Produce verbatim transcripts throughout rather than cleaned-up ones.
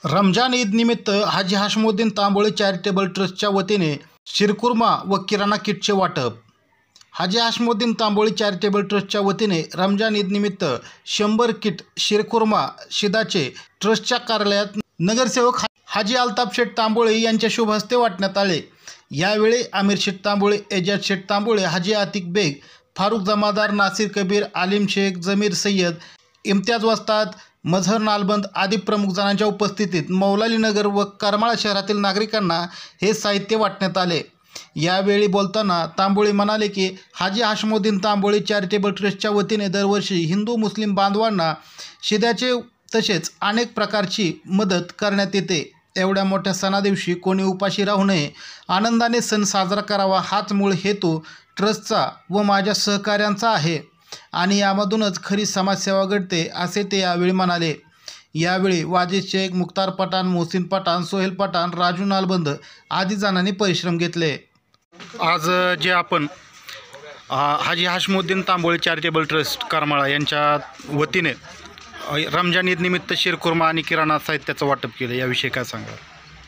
रमजान ईद निमित्त हाजी हाशमुद्दीन तांबोळी चॅरिटेबल ट्रस्टच्या वतीने शिरकुर्मा व किराणा किटचे वाटप। हाजी हाशमुद्दीन तांबोळी चॅरिटेबल ट्रस्टच्या वतीने रमजान ईद निमित्त शंभर किट शिरकुर्मा शिदाचे ट्रस्टच्या कार्यालयात नगरसेवक हाजी अल्ताफ शेठ तांबोळे यांच्या शुभ हस्ते वाटण्यात आले। यावेळी आमिर शेठ तांबोळे, एजाज शेठ तांबोळे, हाजी आतिक बेग, फारुख जमादार, नासिर कबीर, आलिम शेख, जमीर सय्यद, इम्तियाज वस्ताद, मजहर नालबंद आदी प्रमुख जणांच्या उपस्थितीत मौलाली नगर व करमाळा शहरातील नागरिकांना हे साहित्य वाटण्यात आले। यावेळी बोलताना तांबोळे म्हणाले की हाजी हाशमुद्दीन तांबोळी चॅरिटेबल ट्रस्टच्या वतीने दरवर्षी हिंदू मुस्लिम बांधवांना शिद्याचे तसेच अनेक प्रकारची मदत करण्यात येते। एवढ्या मोठ्या सणादिवशी कोणी उपाशी राहू नये, आनंदाने सण साजरा करावा हाच मूळ हेतू ट्रस्टचा व माझ्या सहकाऱ्यांचा आहे आणि यामधूनच खरी समाजसेवा घडते असे ते यावेळी म्हणाले। यावेळी वाजिद शेख, मुख्तार पठाण, मोहसिन पठाण, सोहेल पठाण, राजू नालबंद आदी जणांनी परिश्रम घेतले। आज जे आपण हाजी हाशमुद्दीन तांबोळी चॅरिटेबल ट्रस्ट करमाळा यांच्या वतीने रमजान ईद निमित्त शिरकुर्मा आणि किराणा साहित्याचं वाटप केलं, याविषयी काय सांगा?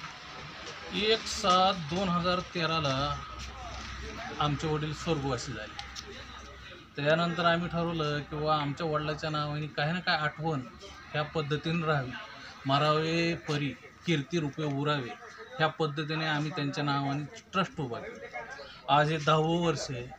एक सात दोन हजार तेराला आमचे वडील स्वर्गवासी झाले। त्यानंतर आम्ही ठरवलं की वा आमच्या वडिलाच्या नावाने काही ना काही आठवण ह्या पद्धतीने राहावी, मारावे परी कीर्ती रूपे उरावे, ह्या पद्धतीने आम्ही त्यांच्या नावाने ट्रस्ट उभा केला। आज हे दहावं वर्ष आहे।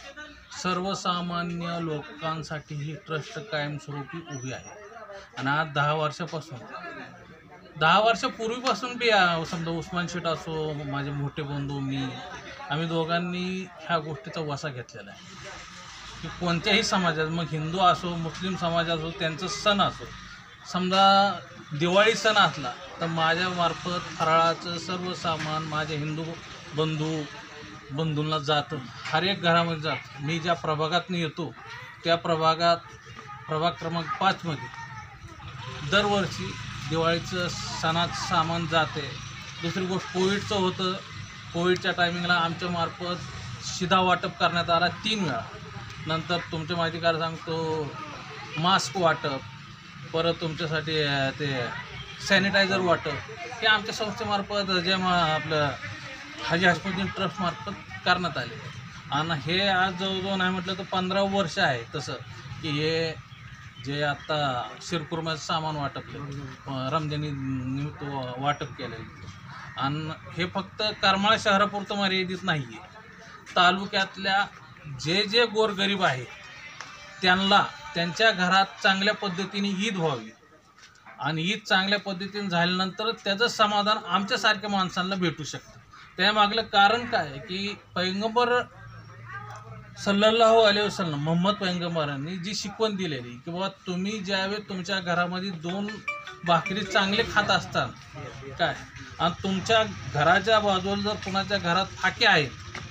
सर्वसामान्य लोकांसाठी ही ट्रस्ट कायमस्वरूपी उभी आहे आणि आज दहा वर्षापासून दहा वर्षापूर्वीपासून बी समजा उस्मान शेठ असो, माझे मोठे बंधू, मी, आम्ही दोघांनी ह्या गोष्टीचा वसा घेतलेला आहे की कोणत्याही समाजात, मग हिंदू असो मुस्लिम समाज असो, त्यांचं सण असो, समजा दिवाळी सण असला तर माझ्यामार्फत फराळाचं सर्व सामान माझ्या हिंदू बंधू बंधूंना जातं, हर एक घरामध्ये जातं। मी ज्या प्रभागातून येतो त्या प्रभागात प्रभाग क्रमांक पाचमध्ये दरवर्षी दिवाळीचं सणाचं सामान जाते। दुसरी गोष्ट कोविडचं होतं, कोविडच्या टायमिंगला आमच्यामार्फत शिधा वाटप करण्यात आला तीन वेळा। नंतर तुमच्या माहितीकार सांगतो मास्क वाटप, परत तुमच्यासाठी ते सॅनिटायझर वाटप, हे आमच्या संस्थेमार्फत जे मा आपलं हाजी हाशमुद्दीन ट्रस्टमार्फत करण्यात आले आणि हे आज जवळजवळ नाही म्हटलं तर पंधरा वर्ष आहे तसं की हे जे आत्ता शिरकुर्म्याचं सामान वाटप केलं, रमजानी निमित्त वाटप केलेलं आणि हे फक्त करमाळा शहरापुरतं मर्यादित नाही आहे। तालुक्यातल्या जे जे गोरगरीब आहे त्यांना त्यांच्या घरात चांगल्या पद्धतीने ईद व्हावी आणि ईद चांगल्या पद्धतीने झाल्यानंतर त्याचं समाधान आमच्यासारख्या माणसांना भेटू शकतं। त्यामागलं कारण काय आहे की पैगंबर सल्लल्लाहु अलैहि वसल्लम मोहम्मद पैगंबरांनी जी शिकवण दिलेली की बाबा तुम्ही ज्यावेळी तुमच्या घरामध्ये दोन भाकरी चांगले खात असतात काय आणि तुमच्या घराच्या बाजूला जर कुणाच्या घरात फाके आहेत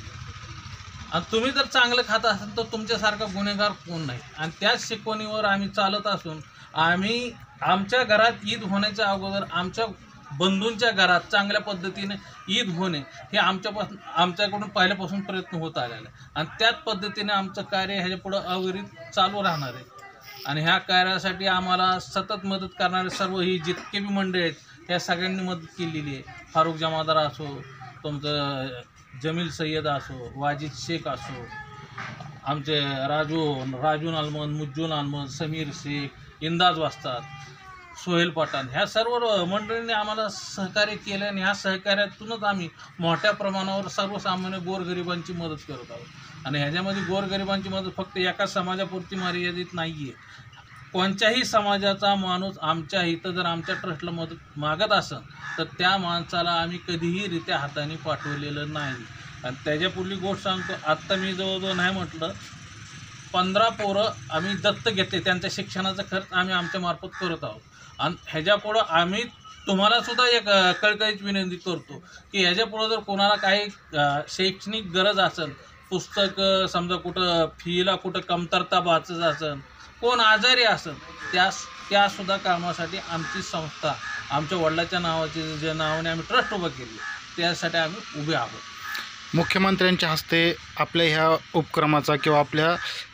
आणि तुम्ही जर चांगलं खात असाल तर तुमच्यासारखा गुन्हेगार कोण नाही। आणि त्याच शिकवणीवर आम्ही चालत असून आम्ही आमच्या घरात ईद होण्याच्या अगोदर आमच्या बंधूंच्या घरात चांगल्या पद्धतीने ईद होणे हे आमच्यापासून आमच्याकडून पहिल्यापासून प्रयत्न होत आलेला आहे आणि त्याच पद्धतीने आमचं कार्य ह्याच्या पुढं अविरत चालू राहणार आहे। आणि ह्या कार्यासाठी आम्हाला सतत मदत करणारे सर्व ही जितके बी मंडळी आहेत त्या सगळ्यांनी मदत केलेली आहे। फारुख जमादार असो, तुमचं जमील सय्यद असो, वाजिद शेख असो, आमचे राजू राजू नालमंद, मुज्जू नालमंद, समीर शेख, इम्तियाज वस्ताद, सोहेल पठाण, ह्या सर्व मंडळींनी आम्हाला सहकार्य केलं आणि ह्या सहकार्यातूनच आम्ही मोठ्या प्रमाणावर सर्वसामान्य गोरगरिबांची मदत करत आहोत। आणि ह्याच्यामध्ये गोरगरिबांची मदत फक्त एका समाजापुरती मर्यादित नाही आहे। कोणत्याही समाजाचा माणूस आमच्या इथं जर आमच्या ट्रस्टला मदत मागत असेल तर त्या माणसाला आम्ही कधीही रित्या हाताने पाठवलेलं नाही। आणि त्याच्यापुढली गोष्ट सांगतो, आत्ता मी जवळजवळ नाही म्हटलं पंधरा पोरं आम्ही दत्त घेतले, त्यांच्या शिक्षणाचा खर्च आम्ही आमच्यामार्फत करत आहोत। आणि ह्याच्यापुढं आम्ही तुम्हालासुद्धा एक कळकळीची विनंती करतो की ह्याच्यापुढं जर कोणाला काही शैक्षणिक गरज असेल, पुस्तकं समजा कुठं फीला कुठं कमतरता भासत असेल, कोण आजारी असेल, त्या त्यासुद्धा कामासाठी आमची संस्था आमच्या वडिलाच्या नावाचे जे नावाने आम्ही ट्रस्ट उभं केली त्यासाठी आम्ही उभे आहोत। मुख्यमंत्र्यांच्या हस्ते आपल्या ह्या उपक्रमाचा किंवा आपल्या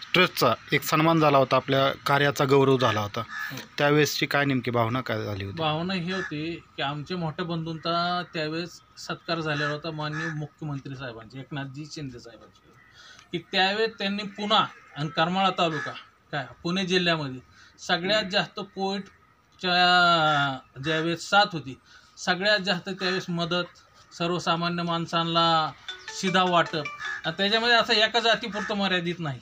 ट्रस्टचा एक सन्मान झाला होता, आपल्या कार्याचा गौरव झाला होता, त्यावेळेसची काय नेमकी भावना काय झाली होती? भावना ही होती की आमच्या मोठ्या बंधूंचा त्यावेळेस सत्कार झालेला होता माननीय मुख्यमंत्री साहेबांचे, एकनाथजी शिंदे साहेबांचे, की त्यावेळेस त्यांनी पुणा आणि करमाळा तालुका काय पुणे जिल्ह्यामध्ये सगळ्यात जास्त कोविडच्या ज्यावेळेस साथ होती, सगळ्यात जास्त त्यावेळेस मदत, सर्वसामान्य माणसांना शिधा वाटप, आणि त्याच्यामध्ये असं एका जातीपुरतं मर्यादित नाही.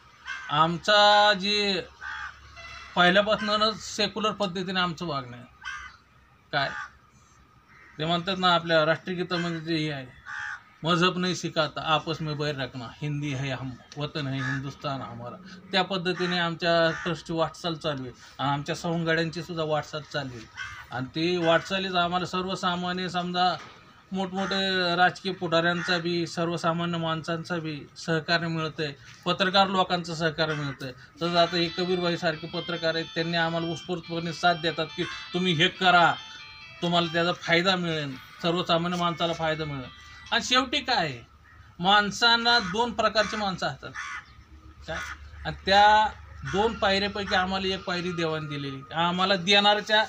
आमचा जी पहिल्यापासूनच सेक्युलर पद्धतीने आमचं वागणं आहे. काय ते म्हणतात ना आपल्या राष्ट्रगीतामध्ये जे हे आहे, मजहब नाही सिखाता आपस में बैर रखना, हिंदी है हम, वतन है हिंदुस्तान हमारा. त्या पद्धतीने आमच्या ट्रस्टची वाटचाल चालू आहे आणि आमच्या सवंगड्यांची सुद्धा वाटचाल चालू आहे. आणि ती वाटचालीच आम्हाला सर्वसामान्य समजा मोठमोठे राजकीय पुढाऱ्यांचा बी, सर्वसामान्य माणसांचा बी सहकार्य मिळतं आहे, पत्रकार लोकांचं सहकार्य मिळतं आहे. तसंच आता हे कबीरबाईसारखे पत्रकार आहेत, त्यांनी आम्हाला उत्स्फूर्तपणे साथ देतात की तुम्ही हे करा, तुम्हाला त्याचा फायदा मिळेल, सर्वसामान्य माणसाला फायदा मिळेल. आणि शेवटी काय आहे, माणसांना दोन प्रकारची माणसं असतात काय, आणि त्या दोन पायऱ्यापैकी आम्हाला एक पायरी देवाने दिलेली, आम्हाला देणाऱ्याच्या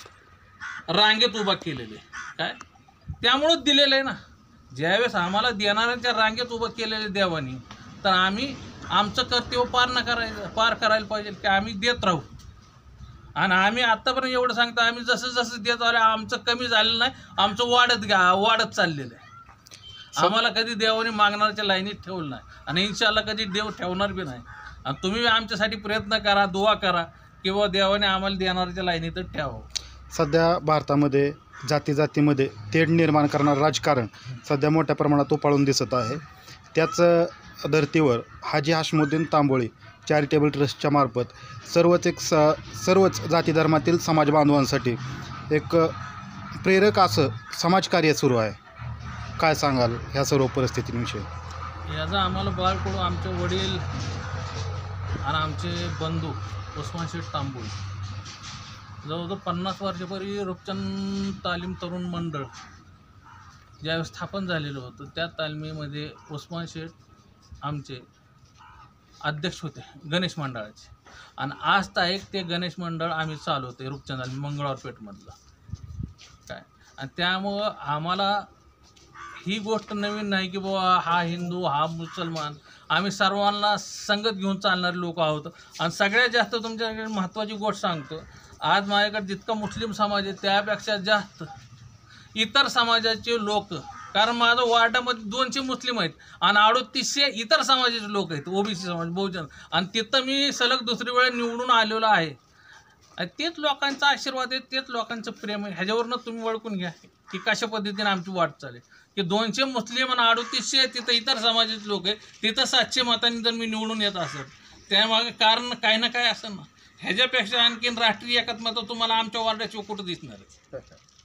रांगेत उभा केलेले काय, त्यामुळंच दिलेलं आहे ना. ज्यावेळेस आम्हाला देणाऱ्यांच्या रांगेत उभं केलेले देवानी, तर आम्ही आमचं कर्तव्य पार न करायचं पार करायला पाहिजे की आम्ही देत राहू. आणि आम्ही आत्तापर्यंत एवढं सांगतो, आम्ही जसं जसं देत आलं आमचं कमी झालेलं नाही, आमचं वाढत गा वाढत चाललेलं आहे. आम्हाला कधी देवाने मागणाऱ्याच्या लाईनीत ठेवलं नाही आणि इन्शाल्लाह कधी देव ठेवणार बी नाही. आणि तुम्ही आमच्यासाठी प्रयत्न करा, दुआ करा किंवा देवाने आम्हाला देणाऱ्याच्या लाईनीतच ठेवावं. सध्या भारतामध्ये जाती जातीमध्ये तेढ निर्माण करणारं राजकारण सध्या मोठ्या प्रमाणात उफाळून दिसत आहे. त्याच धर्तीवर हाजी हाशमुद्दीन तांबोळी चॅरिटेबल ट्रस्टच्या मार्फत सर्वच एक स सर्वच जाती धर्मातील समाज बांधवांसाठी एक प्रेरक असं समाजकार्य सुरू आहे. काय सांगाल ह्या सर्व परिस्थितींविषयी? याचा आम्हाला बाळकडू आमचे वडील आणि आमचे बंधू उस्मान शेठ तांबोळी जवळजवळ पन्नास वर्षापूर्वी रूपचंद तालीम तरुण मंडळ ज्यावेळेस स्थापन झालेलं होतं, त्या तालमीमध्ये उस्मान शेठ आमचे अध्यक्ष होते गणेश मंडळाचे. आणि आज ताईक ते गणेश मंडळ आम्ही चालवते रूपचंद तालीम मंगळवार पेठमधलं काय. आणि त्यामुळं आम्हाला ही गोष्ट नवीन नाही की बाबा हा हिंदू हा मुसलमान, आम्ही सर्वांना संगत घेऊन चालणारे लोक आहोत. आणि सगळ्यात जास्त तुमच्याकडे महत्त्वाची गोष्ट सांगतो, आज माझ्याकडे जितका मुस्लिम समाज आहे त्यापेक्षा जास्त इतर समाजाचे लोक, कारण माझं वार्डामध्ये दोनशे मुस्लिम आहेत आणि अडतीसशे इतर समाजाचे लोक आहेत, ओबीसी समाज बहुजन, आणि तिथं मी सलग दुसरी वेळा निवडून आलेलो आहे. आणि तेच लोकांचा आशीर्वाद आहे, तेच लोकांचं प्रेम आहे. ह्याच्यावरनं तुम्ही ओळखून घ्या की कशा पद्धतीने आमची वाट चालेल. की दोनशे मुस्लिम आणि अडतीसशे तिथं इतर समाजाचे लोक आहेत, तिथं सातशे मतांनी जर मी निवडून येत असेल त्यामागे कारण काही ना काय असं ना. ह्याच्यापेक्षा आणखीन राष्ट्रीय एकात्मता तुम्हाला आमच्या वार्डाची कुठं दिसणार आहे.